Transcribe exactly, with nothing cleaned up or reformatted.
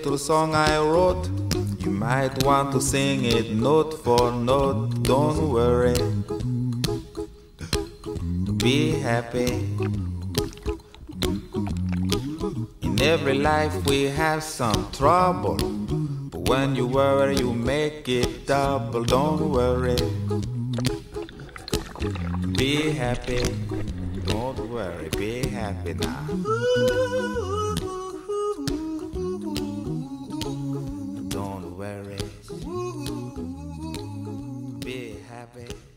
little song I wrote. You might want to sing it note for note. Don't worry, be happy. In every life we have some trouble, but when you worry you make it double. Don't worry, be happy. Don't worry, be happy now. Don't worry, be happy.